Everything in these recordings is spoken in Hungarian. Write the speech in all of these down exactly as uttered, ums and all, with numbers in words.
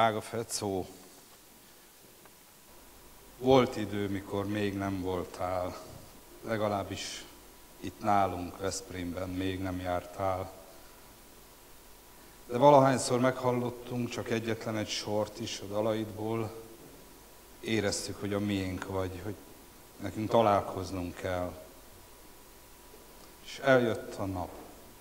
Drága Fecó, volt idő, mikor még nem voltál, legalábbis itt nálunk Veszprémben még nem jártál. De valahányszor meghallottunk csak egyetlen egy sort is a dalaidból, éreztük, hogy a miénk vagy, hogy nekünk találkoznunk kell. És eljött a nap.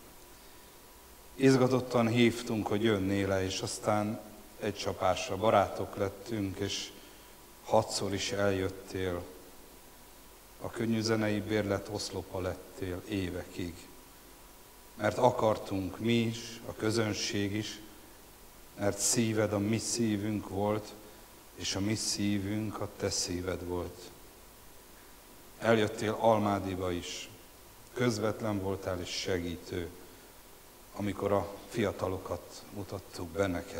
Izgatottan hívtunk, hogy jönnél le, és aztán egy csapásra barátok lettünk, és hatszor is eljöttél. A könnyű zenei bérlet oszlopa lettél évekig. Mert akartunk mi is, a közönség is, mert szíved a mi szívünk volt, és a mi szívünk a te szíved volt. Eljöttél Almádiba is, közvetlen voltál és segítő, amikor a fiatalokat mutattuk be neked.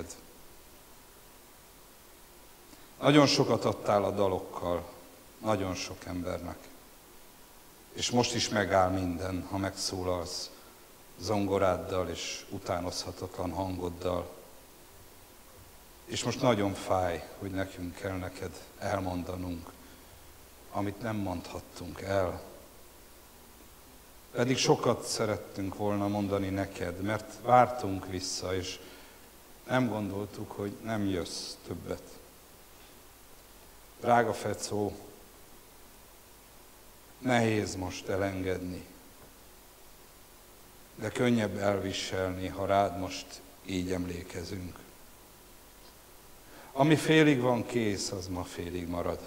Nagyon sokat adtál a dalokkal, nagyon sok embernek. És most is megáll minden, ha megszólalsz zongoráddal és utánozhatatlan hangoddal. És most nagyon fáj, hogy nekünk kell neked elmondanunk, amit nem mondhattunk el. Pedig sokat szerettünk volna mondani neked, mert vártunk vissza, és nem gondoltuk, hogy nem jössz többet. Drága Fecó, nehéz most elengedni, de könnyebb elviselni, ha rád most így emlékezünk. Ami félig van kész, az ma félig marad.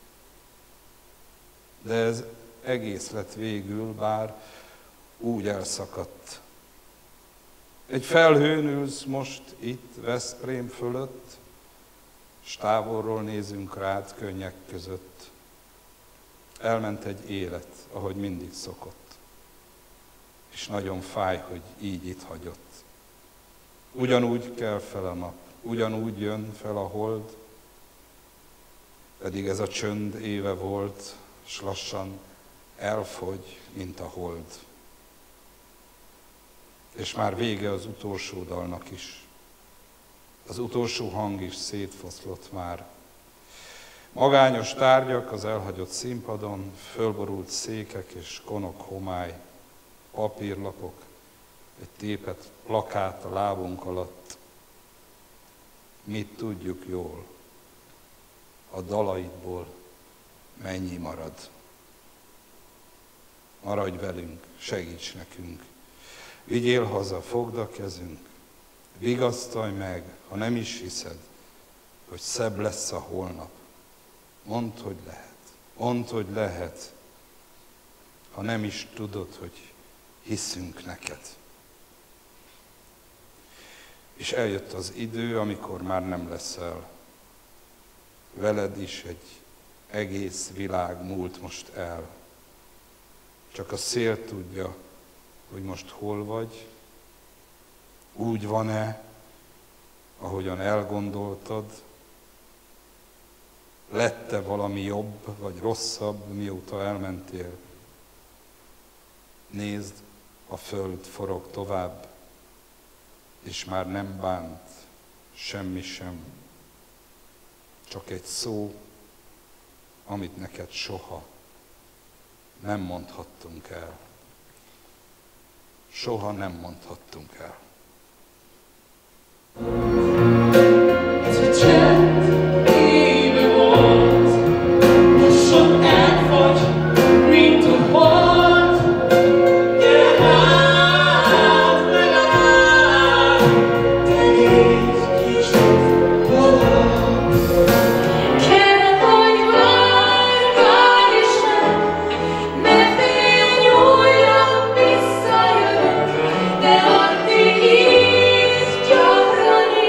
De ez egész lett végül, bár úgy elszakadt. Egy felhőn ülsz most itt Veszprém fölött, s távolról nézünk rád könnyek között. Elment egy élet, ahogy mindig szokott. És nagyon fáj, hogy így itt hagyott. Ugyanúgy kell fel a nap, ugyanúgy jön fel a hold, pedig ez a csönd éve volt, s lassan elfogy, mint a hold. És már vége az utolsó dalnak is. Az utolsó hang is szétfoszlott már. Magányos tárgyak az elhagyott színpadon, fölborult székek és konok homály, papírlapok, egy tépet plakát a lábunk alatt. Mit tudjuk jól, a dalaidból mennyi marad. Maradj velünk, segíts nekünk. Vigyél haza, fogd a kezünk, vigasztalj meg, ha nem is hiszed, hogy szebb lesz a holnap. Mondd, hogy lehet, mondd, hogy lehet, ha nem is tudod, hogy hiszünk neked. És eljött az idő, amikor már nem leszel. Veled is egy egész világ múlt most el. Csak a szél tudja, hogy most hol vagy, úgy van-e, ahogyan elgondoltad, lett-e valami jobb vagy rosszabb, mióta elmentél. Nézd, a föld forog tovább, és már nem bánt semmi sem, csak egy szó, amit neked soha nem mondhattunk el. Soha nem mondhattunk el. Ez a csend éve volt, lassan elfogy, mint a hold. Gyere hát, megáll, te nézd kicsit tovább. Kérlek, hogy várj, várj és nem, ne félj, újra visszajövök, de addig is gyakran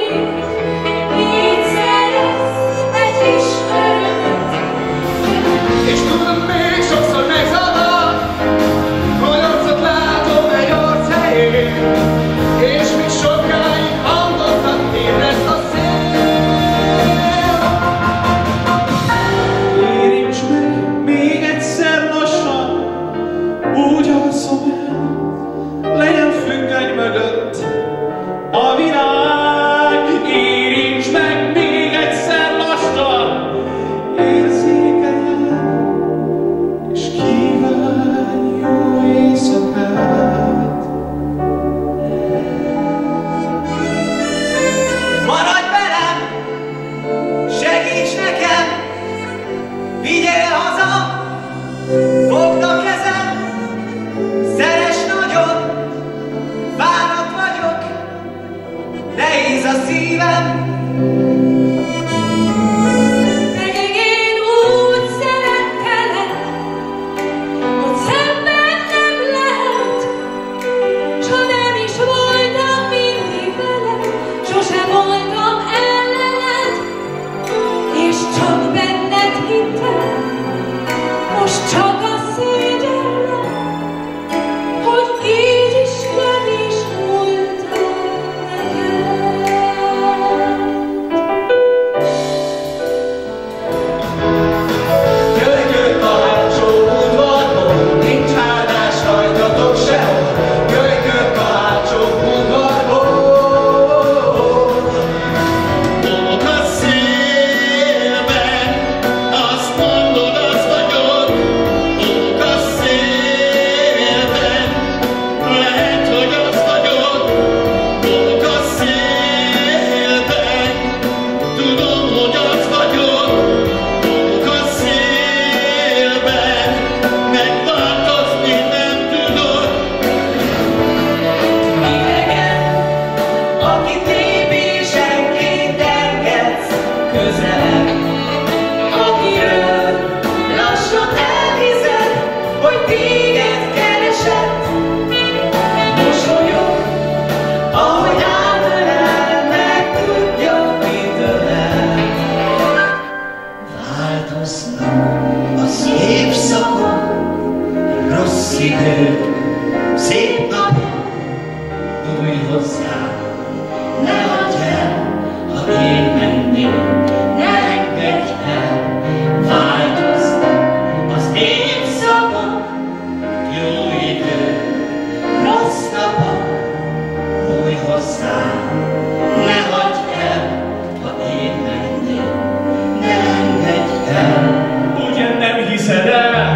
idő, szép napok, dúlj hozzám, ne hagyj el, ha én mennék, ne engedj el, változnak az évszakok, jó idő, rossz napok, dúlj hozzám, ne hagyj el, ha én mennék, ne engedj el. Ugye nem hiszed el,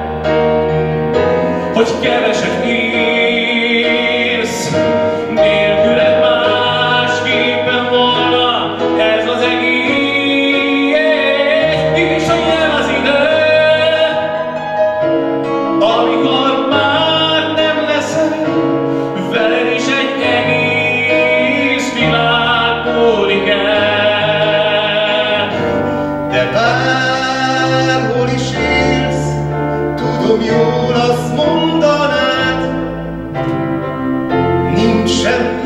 hogy keveset írsz, nélküled másképpen volna ez az egész, és hogy jön az idő, amikor már nem leszel, veled is egy egész világ múlik el. De bárhol is élsz, tudom jól azt mondanád, nincs semmi